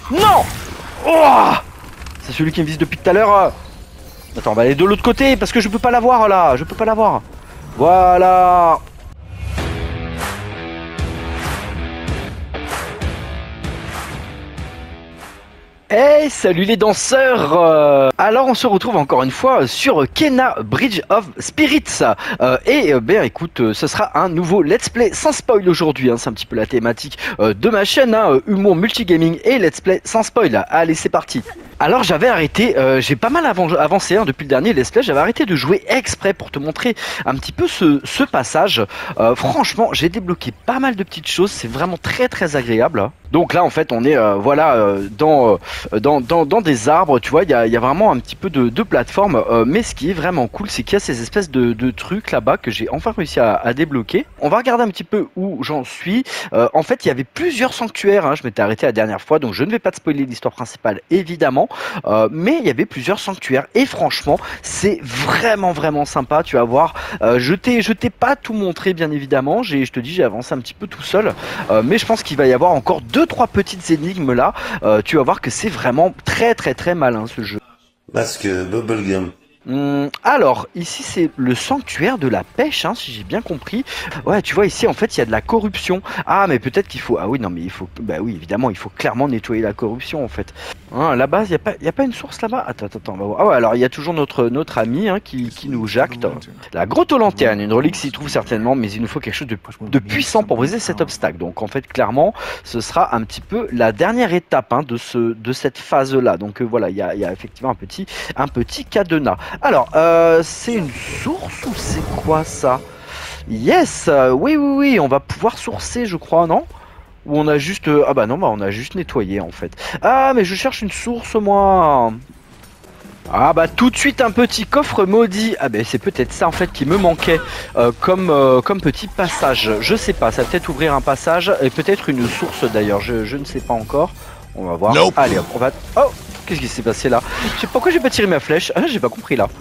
Non. Oh, c'est celui qui me vise depuis tout à l'heure. Attends, on va aller de l'autre côté parce que je peux pas l'avoir là. Je peux pas l'avoir. Voilà. Hey, salut les danseurs. Alors on se retrouve encore une fois sur Kena Bridge of Spirits ben écoute, ce sera un nouveau let's play sans spoil aujourd'hui, hein. C'est un petit peu la thématique de ma chaîne, hein. Humour multigaming et let's play sans spoil. Allez, c'est parti. Alors j'avais arrêté, j'ai pas mal avancé, hein, depuis le dernier let's play. J'avais arrêté de jouer exprès pour te montrer un petit peu ce passage. Franchement, j'ai débloqué pas mal de petites choses, c'est vraiment très agréable. Donc là en fait on est dans des arbres, tu vois, il y a vraiment un petit peu de plateforme, mais ce qui est vraiment cool, c'est qu'il y a ces espèces de trucs là-bas que j'ai enfin réussi à débloquer. On va regarder un petit peu où j'en suis. En fait, il y avait plusieurs sanctuaires, hein, je m'étais arrêté la dernière fois, donc je ne vais pas te spoiler l'histoire principale, évidemment, mais il y avait plusieurs sanctuaires, et franchement, c'est vraiment sympa, tu vas voir. Je t'ai pas tout montré, bien évidemment, je te dis, j'ai avancé un petit peu tout seul, mais je pense qu'il va y avoir encore 2-3 petites énigmes là, tu vas voir que c'est vraiment très malin ce jeu. Masque Bubblegum. Alors, ici c'est le sanctuaire de la pêche, hein, si j'ai bien compris. Ouais, tu vois, ici en fait il y a de la corruption. Ah, mais peut-être qu'il faut... Ah oui, non, mais il faut... Bah oui, évidemment, il faut clairement nettoyer la corruption en fait. Hein, là-bas, il n'y a pas une source là-bas? Attends, on va voir. Ah ouais, alors il y a toujours notre ami, hein, qui nous jacte. La grotte aux lanternes, une relique s'y trouve certainement, mais il nous faut quelque chose de puissant pour briser cet obstacle. Donc en fait, clairement, ce sera un petit peu la dernière étape, hein, de cette phase-là. Donc voilà, il y a effectivement un petit cadenas. Alors, c'est une source ou c'est quoi ça? Yes, oui, on va pouvoir sourcer, je crois, non? Ou on a juste... ah bah non, on a juste nettoyé, en fait. Ah, mais je cherche une source, moi. Ah bah tout de suite un petit coffre maudit. Ah bah c'est peut-être ça, en fait, qui me manquait comme petit passage. Je sais pas, ça va peut-être ouvrir un passage, et peut-être une source, d'ailleurs. Je ne sais pas encore. On va voir. Nope. Allez, hop, on va... Oh, qu'est-ce qui s'est passé là? Je sais pas pourquoi j'ai pas tiré ma flèche. Ah, j'ai pas compris là.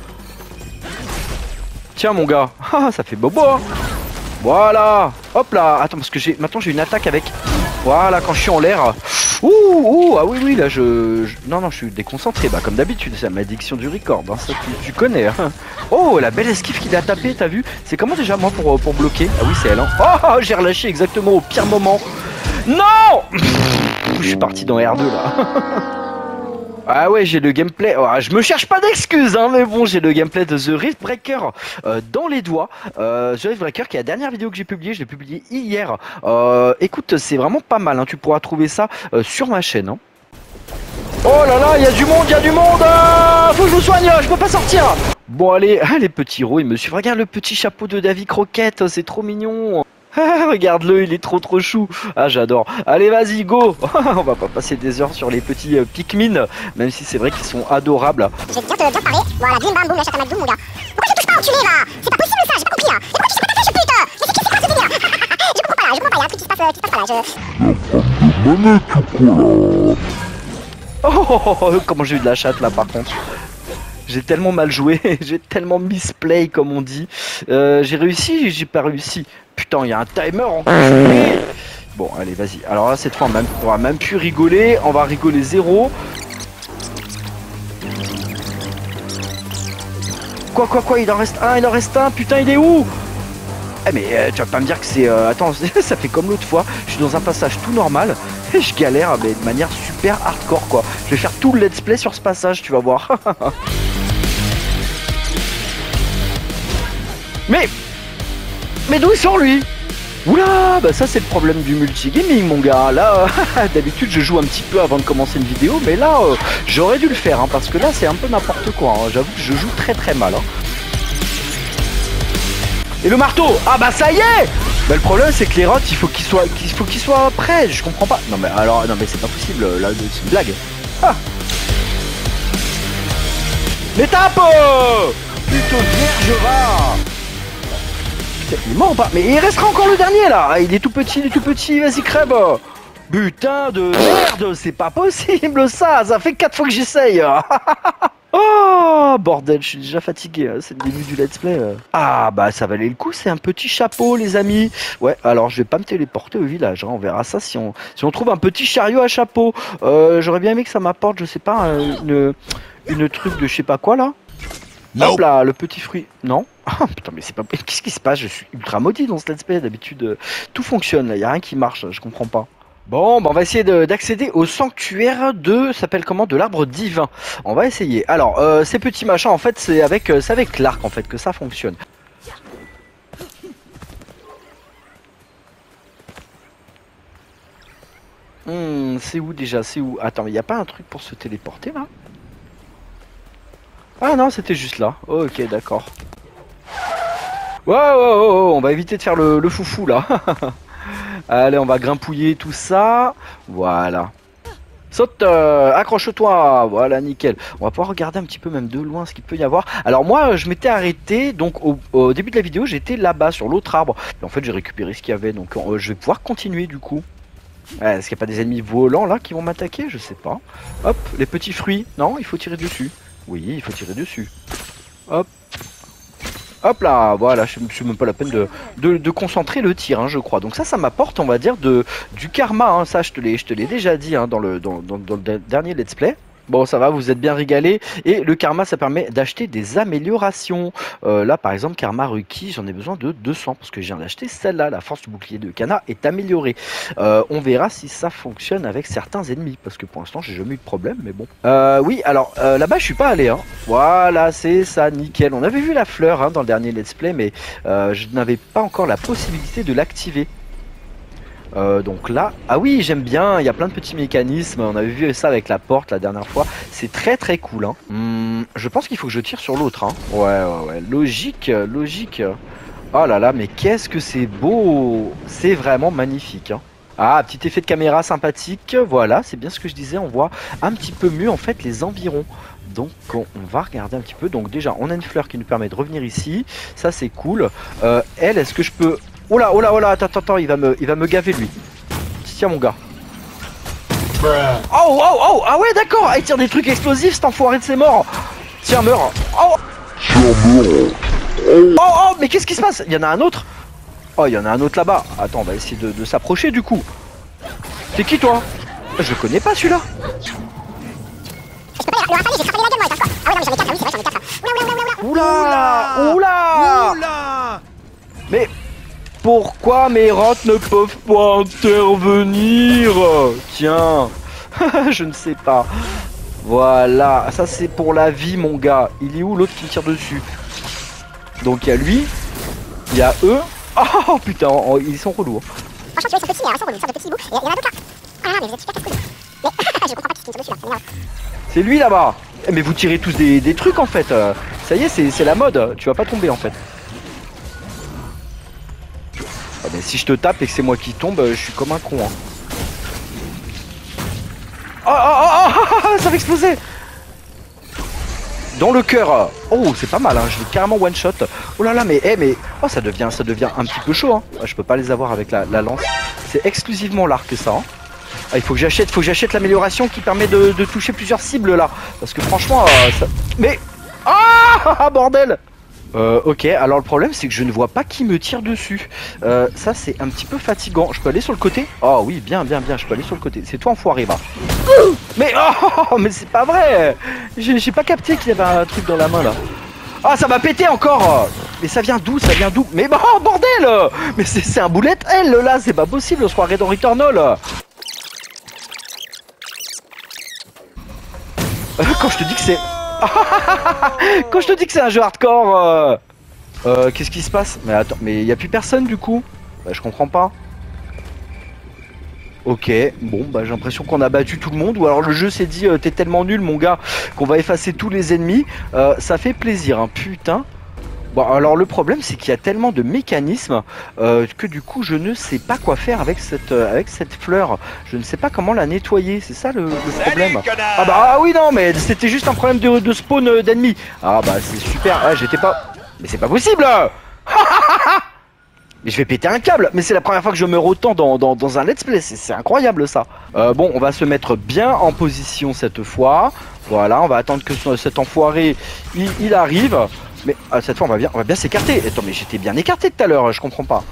Tiens mon gars, ah, ça fait bobo, hein. Voilà, hop là. Attends, parce que maintenant j'ai une attaque avec... Voilà, quand je suis en l'air. Ouh, ah oui, là non, je suis déconcentré, bah comme d'habitude, c'est la malédiction du record, hein, ça tu connais, hein. Oh, la belle esquive qu'il a tapé, t'as vu? C'est comment déjà moi pour bloquer? Ah oui, c'est elle, hein. Oh, j'ai relâché exactement au pire moment. Non. Je suis parti dans R2 là. Ah ouais, j'ai le gameplay, oh, je me cherche pas d'excuses, hein, mais bon, j'ai le gameplay de The Riftbreaker dans les doigts. The Riftbreaker qui est la dernière vidéo que j'ai publiée, je l'ai publiée hier. Écoute, c'est vraiment pas mal, hein, tu pourras trouver ça sur ma chaîne, hein. Oh là là, il y a du monde, faut que je vous soigne, je peux pas sortir. Bon allez, les petits héros, ils me suivent. Regarde le petit chapeau de Davy Croquette, c'est trop mignon. Ah, regarde-le, il est trop chou. Ah, j'adore. Allez, vas-y, go. On va pas passer des heures sur les petits Pikmin, même si c'est vrai qu'ils sont adorables. J'ai bien te parler. Voilà, bim bam boum, la chatte à McDo, mon gars. Pourquoi tu touches pas, enculé, là? C'est pas possible, ça, j'ai pas compris, là. Et pourquoi tu sais pas ta flèche, pute? Mais c'est quoi ce délire? Je comprends pas, là, il y a un truc qui se passe pas, là. Oh, comment j'ai eu de la chatte, là, par contre. J'ai tellement mal joué, j'ai tellement misplay, comme on dit. J'ai réussi, j'ai pas réussi. Putain, il y a un timer en... Bon, allez, vas-y. Alors là, cette fois, on va même plus rigoler. On va rigoler zéro. Quoi, il en reste un. Putain, il est où? Eh mais tu vas pas me dire que c'est... Attends, ça fait comme l'autre fois. Je suis dans un passage tout normal. Et je galère, mais de manière super hardcore, quoi. Je vais faire tout le let's play sur ce passage, tu vas voir. Mais d'où il sort lui? Oula, bah ça c'est le problème du multigaming, mon gars. Là, d'habitude je joue un petit peu avant de commencer une vidéo, mais là j'aurais dû le faire, hein, parce que là c'est un peu n'importe quoi, hein. J'avoue que je joue très mal, hein. Et le marteau, ah bah ça y est. Bah le problème c'est que les rots il faut qu'ils soient prêts, je comprends pas. Non mais alors, non mais c'est pas possible, là c'est une blague. Ah. Les tapes. Plutôt vierge va. Il est mort ou pas? Mais il restera encore le dernier là. Il est tout petit, vas-y crève. Putain de merde, c'est pas possible ça. Ça fait 4 fois que j'essaye. Oh bordel, je suis déjà fatigué, hein, c'est le début du let's play. Ah bah ça valait le coup, c'est un petit chapeau les amis. Ouais, alors je vais pas me téléporter au village, hein, on verra ça si on trouve un petit chariot à chapeau. J'aurais bien aimé que ça m'apporte, je sais pas, une truc de je sais pas quoi là. Hop là, le petit fruit. Non. Ah putain, mais c'est pas. Qu'est-ce qui se passe? Je suis ultra maudit dans ce let's play. D'habitude, tout fonctionne. Là, y a rien qui marche. Je comprends pas. Bon, bah on va essayer d'accéder au sanctuaire de. S'appelle comment? De l'arbre divin. On va essayer. Alors, ces petits machins, en fait, c'est avec l'arc en fait que ça fonctionne. C'est où déjà? C'est où? Attends, mais y a pas un truc pour se téléporter là? Ah non, c'était juste là. Ok, d'accord. Wow, on va éviter de faire le foufou là. Allez, on va grimpouiller tout ça. Voilà. Saute, accroche-toi. Voilà, nickel. On va pouvoir regarder un petit peu même de loin ce qu'il peut y avoir. Alors moi, je m'étais arrêté. Donc au début de la vidéo, j'étais là-bas sur l'autre arbre. Et en fait, j'ai récupéré ce qu'il y avait. Donc je vais pouvoir continuer du coup. Est-ce qu'il n'y a pas des ennemis volants là qui vont m'attaquer? Je sais pas. Hop, les petits fruits. Non, il faut tirer dessus. Oui, il faut tirer dessus. Hop. Hop là, voilà, je suis même pas la peine de concentrer le tir, hein, je crois. Donc ça m'apporte, on va dire, du karma, hein. Ça je te l'ai déjà dit hein, dans le dernier let's play. Bon, ça va, vous êtes bien régalé. Et le karma, ça permet d'acheter des améliorations. Là, par exemple, karma Ruki, j'en ai besoin de 200 parce que je viens d'acheter celle-là. La force du bouclier de Kana est améliorée. On verra si ça fonctionne avec certains ennemis parce que pour l'instant, j'ai jamais eu de problème. Mais bon. Oui, alors là-bas, je suis pas allé. Hein. Voilà, c'est ça, nickel. On avait vu la fleur hein, dans le dernier let's play, mais je n'avais pas encore la possibilité de l'activer. Donc là, ah oui, j'aime bien, il y a plein de petits mécanismes, on avait vu ça avec la porte la dernière fois, c'est très très cool hein. Je pense qu'il faut que je tire sur l'autre hein. Ouais, logique. Oh là là, mais qu'est-ce que c'est beau. C'est vraiment magnifique hein. Ah, petit effet de caméra sympathique, voilà, c'est bien ce que je disais, on voit un petit peu mieux en fait les environs. Donc on va regarder un petit peu, donc déjà on a une fleur qui nous permet de revenir ici, ça c'est cool. Elle, est-ce que je peux... Oh là, attends, il va me gaver lui. Tiens mon gars. Oh, ah ouais d'accord, il tire des trucs explosifs cet enfoiré de ses morts. Tiens, meurs. Oh, mais qu'est-ce qui se passe? Il y en a un autre? Oh, il y en a un autre là-bas. Attends, on va essayer de s'approcher du coup. T'es qui toi? Je le connais pas celui-là. Oula. Mais... pourquoi mes rats ne peuvent pas intervenir? Tiens, je ne sais pas. Voilà, ça c'est pour la vie mon gars. Il est où l'autre qui me tire dessus? Donc il y a lui, il y a eux. Oh putain, ils sont relous. Franchement tu vois ils sont petits mais ils sont relous, ça de petits bouts. Il y en a d'autres là. Ah non mais vous êtes super casse-couilles. Mais je comprends pas qui se tire dessus là, ça m'énerve. C'est lui là-bas. Mais vous tirez tous des trucs en fait. Ça y est, c'est la mode, tu vas pas tomber en fait. Ah mais si je te tape et que c'est moi qui tombe, je suis comme un con hein. Oh, ça va exploser. Dans le cœur. Oh c'est pas mal hein, je vais carrément one shot. Oh là là mais oh ça devient un petit peu chaud hein. Je peux pas les avoir avec la lance. C'est exclusivement l'arc ça hein. Ah, il faut que j'achète l'amélioration qui permet de toucher plusieurs cibles là. Parce que franchement ça... Mais... Ah bordel. Ok, alors le problème c'est que je ne vois pas qui me tire dessus. Ça c'est un petit peu fatigant. Je peux aller sur le côté? Oh oui, bien, je peux aller sur le côté. C'est toi enfoiré va. Mais oh, mais c'est pas vrai. J'ai pas capté qu'il y avait un truc dans la main là. Ah ça va péter encore. Mais ça vient d'où? Mais oh bordel. Mais c'est un bullet hell là, c'est pas possible, on se croirait dans Returnal. Quand je te dis que c'est... Quand je te dis que c'est un jeu hardcore, qu'est-ce qui se passe? Mais attends, mais il y a plus personne du coup? Bah je comprends pas. Ok, bon bah j'ai l'impression qu'on a battu tout le monde, ou alors le jeu s'est dit t'es tellement nul mon gars qu'on va effacer tous les ennemis. Ça fait plaisir, hein, putain. Bon alors le problème c'est qu'il y a tellement de mécanismes que du coup je ne sais pas quoi faire avec cette fleur. Je ne sais pas comment la nettoyer, c'est ça le problème. Ah bah ah oui non mais c'était juste un problème de spawn d'ennemis. Ah bah c'est super, ah, j'étais pas... Mais c'est pas possible. Mais je vais péter un câble. Mais c'est la première fois que je meurs autant dans un let's play, c'est incroyable ça. Bon on va se mettre bien en position cette fois. Voilà, on va attendre que cet enfoiré il arrive. Mais cette fois on va bien s'écarter. Attends, mais j'étais bien écarté tout à l'heure, je comprends pas.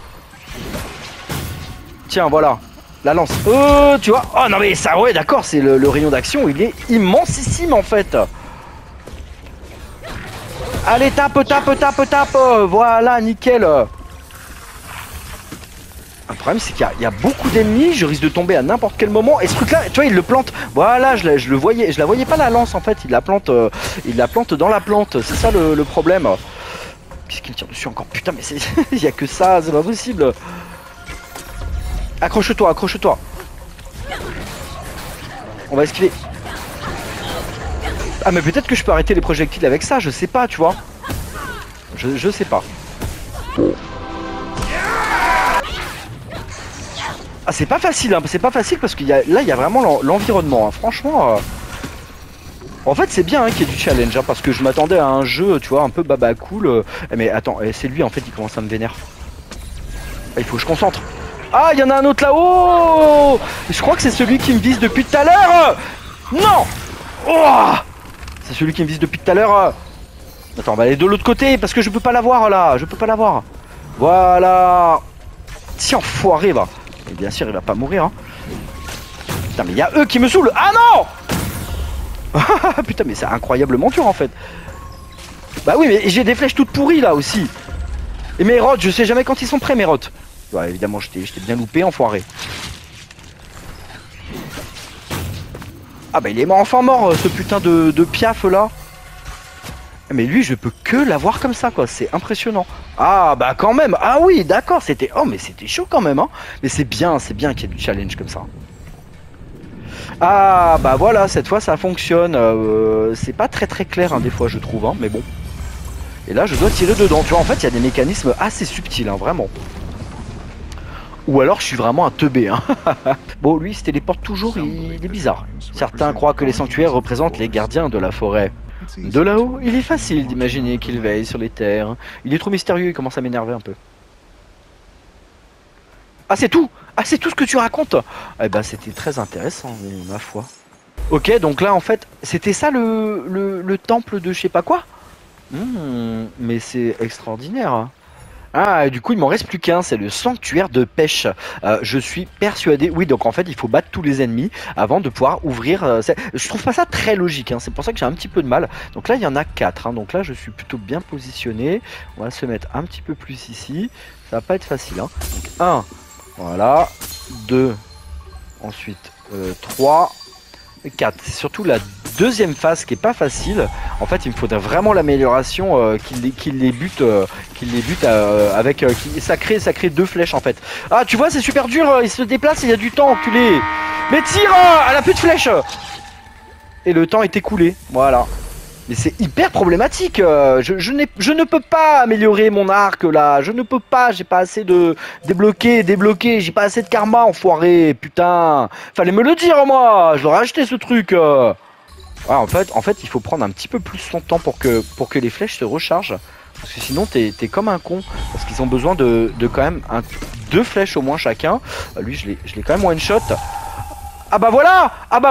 Tiens, voilà, la lance. Tu vois. Oh non mais ça, ouais d'accord, c'est le rayon d'action, il est immensissime en fait. Allez, tape. Voilà, nickel. Le problème c'est qu'il y a beaucoup d'ennemis, je risque de tomber à n'importe quel moment. Et ce truc là, tu vois, il le plante. Voilà, je la voyais pas la lance en fait, il la plante dans la plante. C'est ça le problème. Qu'est-ce qu'il tire dessus encore? Putain mais c'est. Il y a que ça, c'est pas possible. Accroche-toi. On va esquiver. Ah mais peut-être que je peux arrêter les projectiles avec ça, je sais pas, tu vois. Je sais pas. Ah c'est pas facile, hein. C'est pas facile parce qu'il y a là il y a vraiment l'environnement, hein. Franchement. En fait c'est bien hein, qu'il y ait du challenge, hein, parce que je m'attendais à un jeu, tu vois, un peu baba cool. Mais attends, c'est lui en fait qui commence à me vénère. Ah, il faut que je concentre. Ah il y en a un autre là-haut. Je crois que c'est celui qui me vise depuis tout à l'heure. Non. Oh, c'est celui qui me vise depuis tout à l'heure. Attends, on va aller de l'autre côté parce que je peux pas l'avoir là. Je peux pas l'avoir. Voilà. Tiens, enfoiré va. Et bien sûr, il va pas mourir. Hein. Putain, mais il y a eux qui me saoulent. Ah non. Putain, mais c'est incroyablement dur en fait. Bah oui, mais j'ai des flèches toutes pourries là aussi. Et mes rots, je sais jamais quand ils sont prêts, mes rots. Ouais, évidemment, je t'ai bien loupé, enfoiré. Ah bah il est mort, enfin mort, ce putain de piaf là. Mais lui je peux que l'avoir comme ça quoi, c'est impressionnant. Ah bah quand même, ah oui d'accord, c'était... Oh mais c'était chaud quand même hein. Mais c'est bien qu'il y ait du challenge comme ça. Ah bah voilà, cette fois ça fonctionne. C'est pas très clair hein, des fois je trouve hein, mais bon. Et là je dois tirer dedans, tu vois en fait il y a des mécanismes assez subtils hein, vraiment. Ou alors je suis vraiment un teubé hein. Bon lui il se téléporte toujours, il est bizarre. Certains croient que les sanctuaires représentent les gardiens de la forêt. De là-haut, il est facile d'imaginer qu'il veille sur les terres. Il est trop mystérieux, il commence à m'énerver un peu. Ah c'est tout. Ah c'est tout ce que tu racontes. Eh ben c'était très intéressant, ma foi. Ok, donc là en fait, c'était ça le temple de je sais pas quoi. Mais c'est extraordinaire. Ah, du coup, il m'en reste plus qu'un, c'est le sanctuaire de pêche. Je suis persuadé... Oui, donc en fait, il faut battre tous les ennemis avant de pouvoir ouvrir... Je trouve pas ça très logique, hein. C'est pour ça que j'ai un petit peu de mal. Donc là, il y en a 4, hein. Donc là, je suis plutôt bien positionné. On va se mettre un petit peu plus ici. Ça va pas être facile, hein. Donc 1, voilà. 2, ensuite 3, 4. C'est surtout la deuxième phase qui est pas facile. En fait il me faudrait vraiment l'amélioration qu'il les bute avec ça crée 2 flèches en fait. Ah tu vois c'est super dur, il se déplace, il y a du temps enculé. Mais tire, elle a plus de flèches. Et le temps est écoulé, voilà. Mais c'est hyper problématique. Je ne peux pas améliorer mon arc là. Je ne peux pas. J'ai pas assez de débloquer. J'ai pas assez de karma, enfoiré. Putain. Fallait me le dire moi. Je l'aurais acheté ce truc. Ah, en fait, il faut prendre un petit peu plus son temps pour que les flèches se rechargent. Parce que sinon, t'es comme un con. Parce qu'ils ont besoin de quand même 2 flèches au moins chacun. Lui, je l'ai quand même one shot. Ah bah voilà.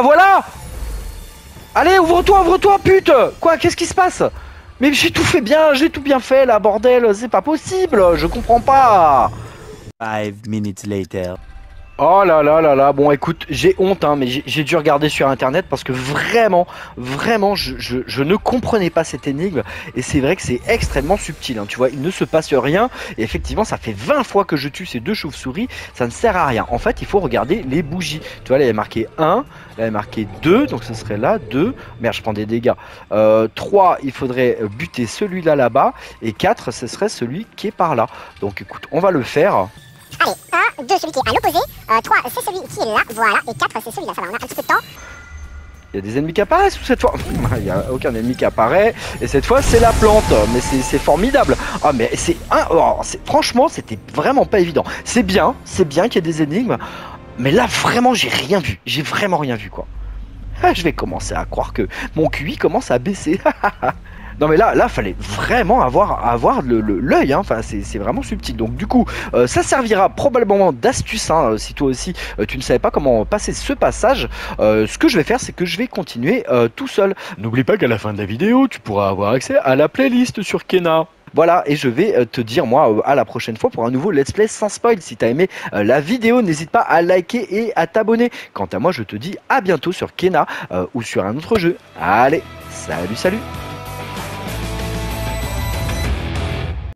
Allez, ouvre-toi, pute. Quoi, qu'est-ce qui se passe? Mais j'ai tout fait bien, j'ai tout bien fait là, bordel. C'est pas possible, je comprends pas. 5 minutes later. Oh là là là là, bon écoute, j'ai honte hein, mais j'ai dû regarder sur internet parce que vraiment, je ne comprenais pas cette énigme et c'est vrai que c'est extrêmement subtil, hein, tu vois, il ne se passe rien et effectivement ça fait 20 fois que je tue ces 2 chauves-souris, ça ne sert à rien. En fait il faut regarder les bougies, tu vois là il y a marqué 1, là il y a marqué 2, donc ce serait là 2, merde je prends des dégâts, 3 il faudrait buter celui-là là-bas et 4 ce serait celui qui est par là. Donc écoute, on va le faire. Allez, 1, 2, celui qui est à l'opposé, 3, c'est celui qui est là, voilà, et 4, c'est celui-là, ça va, on a un petit peu de temps. Il y a des ennemis qui apparaissent ou cette fois? Il n'y a aucun ennemi qui apparaît, et cette fois c'est la plante, mais c'est formidable. Ah mais c'est franchement c'était vraiment pas évident. C'est bien qu'il y ait des énigmes, mais là vraiment j'ai vraiment rien vu quoi. Je vais commencer à croire que mon QI commence à baisser. Non mais là fallait vraiment avoir l'œil, hein. Enfin c'est vraiment subtil. Donc du coup, ça servira probablement d'astuce, hein, si toi aussi tu ne savais pas comment passer ce passage. Ce que je vais faire, c'est que je vais continuer tout seul. N'oublie pas qu'à la fin de la vidéo, tu pourras avoir accès à la playlist sur Kena. Voilà, et je vais te dire moi à la prochaine fois pour un nouveau let's play sans spoil. Si t'as aimé la vidéo, n'hésite pas à liker et à t'abonner. Quant à moi, je te dis à bientôt sur Kena ou sur un autre jeu. Allez, salut.